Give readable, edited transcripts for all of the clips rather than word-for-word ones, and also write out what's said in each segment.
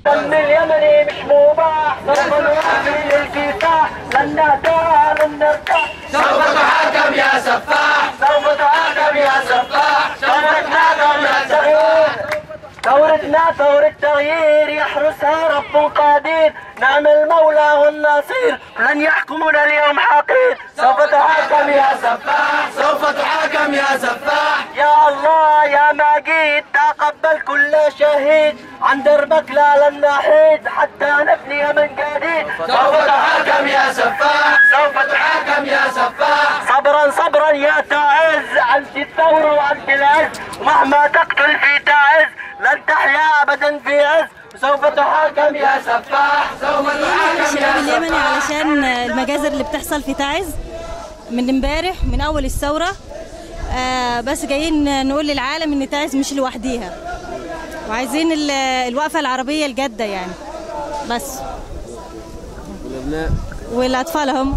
دم اليمني مش مباح، سوف نواصل الكفاح، لن نهدى لن نرتاح. سوف تحاكم يا سفاح، سوف تحاكم يا سفاح، سوف تحاكم يا سفاح. ثورتنا ثورة تغيير يحرسها رب قدير، نعم المولى والنصير، لن يحكمنا اليوم حقير. سوف تحاكم يا سفاح، سوف تحاكم يا سفاح. يا الله يا مجيد تقبل كل شهيد، عن دربك لا لن نحيد حتى نبني من جديد. سوف تحاكم يا سفاح، سوف تحاكم يا سفاح. صبرا صبرا يا تعز، أنت الثورة وأنت العز، مهما تقتل في تعز لن تحيا أبدا في عز. سوف تحاكم يا سفاح، سوف تحاكم يا الشعب اليمني علشان المجازر اللي بتحصل في تعز من امبارح من أول الثورة. بس جايين نقول للعالم إن تعز مش لوحديها، وعايزين الوقفة العربية الجادة يعني. بس والأطفال هم.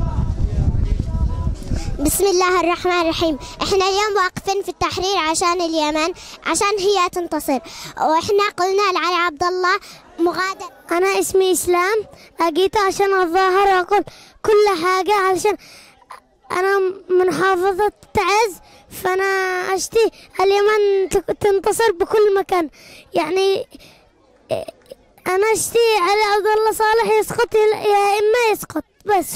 بسم الله الرحمن الرحيم. احنا اليوم واقفين في التحرير عشان اليمن، عشان هي تنتصر، واحنا قلنا لعلي عبد الله مغادر. انا اسمي اسلام، اجيت عشان اتظاهر واقول كل حاجه علشان انا من محافظه تعز، فانا اشتي اليمن تنتصر بكل مكان. يعني انا اشتي علي عبد الله صالح يسقط يا اما يسقط بس.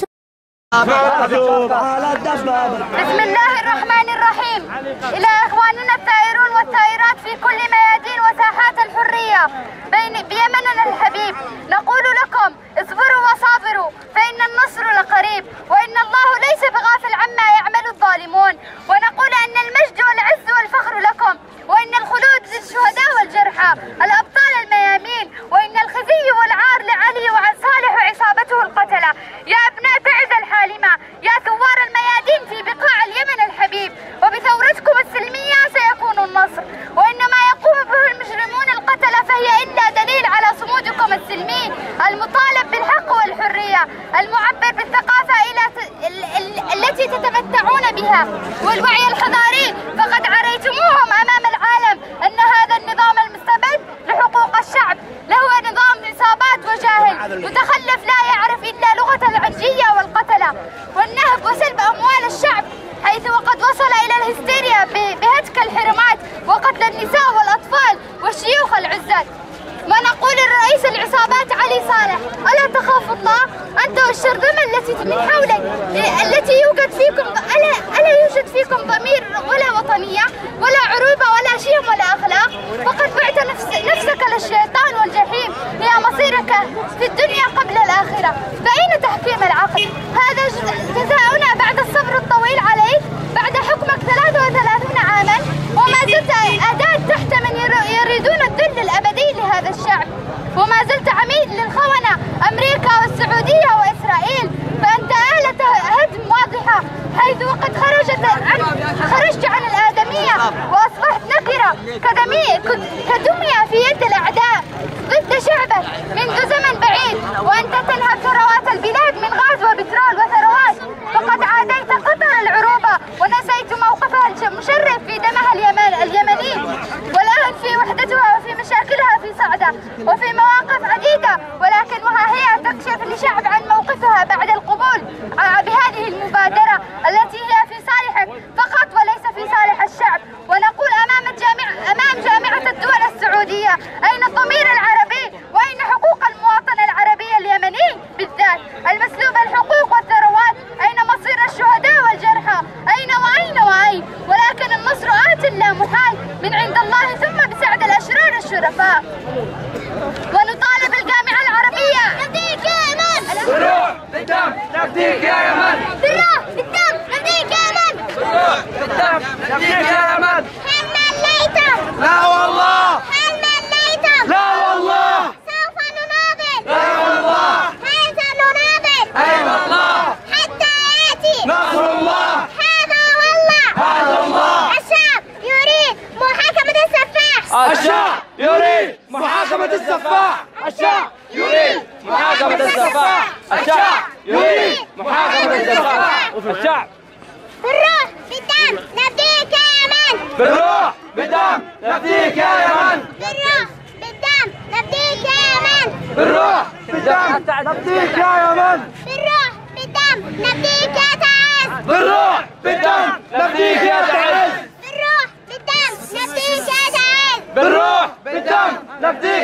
بسم الله الرحمن الرحيم. إلى إخواننا الثائرون والثائرات في كل ميادين وساحات الحرية بيمننا الحبيب، نقول لكم اصبروا وصابروا فإن النصر لقريب، وإن الله ليس بغافل عما يعمل الظالمون، ونقول أن المجد والعز والفخر لكم، وإن الخلود للشهداء والجرحى الأبطال الميامين، وإن الخزي والعار لعلي وعن صالح وعصابته القتلة. يا أبناء تعز الحالمة، يا ثوار الميادين في بقاع اليمن الحبيب، وبثورتكم السلمية سيكون النصر، وإن ما يقوم به المجرمون القتلة فهي إلا دليل على صمودكم السلمي المطالب بالحق والحرية المعبر بالثقافة التي تتمتعون بها والوعي الحضاري. فقد عريتموهم أمام العالم أن هذا النظام المستبد لحقوق الشعب لهو نظام عصابات وجاهل متخلف لا يعرف إلا لغة العنجية والقتلة والنهب وسلب أموال الشعب، حيث وقد وصل إلى الهستيريا بهتك الحرمات وقتل النساء والأطفال والشيوخ العزال. ونقول لرئيس العصابات علي صالح: ألا تخاف الله؟ أنت والشرذمة التي من حولك التي يوجد فيكم ألا يوجد فيكم ضمير ولا وطنية ولا عروبة ولا شيم ولا أخلاق؟ فقد بعت نفسك للشيطان والجحيم، هي مصيرك في الدنيا قبل الآخرة، فأين تحكيم العقل؟ هذا جزاؤنا بعد الصبر الطويل عليك، بعد حكمك 33 عاما وما زلت أداة تحت من يريدون الذل الأبدي لهذا الشعب، وما زلت عميد للخونة أمريكا والسعودية وإسرائيل، فأنت آلة هدم واضحة، حيث وقد خرجت عن الآدمية وأصبحت نكرة كدمية في يد الأعداء ضد شعبك منذ زمن بعيد، وأنت تنهب ثروات البلاد من غاز وبترول وثروات، فقد عاديت قطر العروبة ونسيت موقفها المشرف في دمها اليمني، والآن في وحدتها وفي مشاكلها في صعدة وفي مواقف عديدة، ولكنها هي تكشف لشعب عن موقفها بعد القبول بهذه المبادرة التي هي في صالحك فقط وليس في صالح الشعب. ونقول أمام جامعة الدول السعودية: أين الضمير العربي؟ وأين حقوق المواطن العربي اليمني بالذات المسلوب الحقوق والثروات؟ أين مصير الشهداء والجرحى؟ أين وأين وأين؟ ولكن النصر آت لا محال من عند الله ثم بسعد الأشرار الشرفاء. ونطالب الجامعة العربية: نفديك يا يمن، بالروح بالدم نفديك يا يمن، بالروح بالدم نفديك يا يمن، بالروح بالدم نفديك يا يمن. هل مليتم؟ لا والله. هل مليتم؟ لا والله. سوف نناضل. لا والله. هل سنناضل؟ أي والله. حتى يأتي نصر الله. هذا والله. هذا الله. الشعب يريد محاكمة السفاح. الشعب يريد محاكمة السفاح. الشعب يريد محاكمة السفاح. الشعب يريد محاكمة السفاح. الشعب بالروح بالدم نفديك يا يمن، بالروح بالدم نفديك يا يمن، بالروح بالدم نفديك يا يمن. نفديك يا يمن. بالروح بالدم نفديك يا تعز. بالروح بالدم نفديك يا تعز. بالروح بالدم نفديك يا تعز. بالروح بالدم نفديك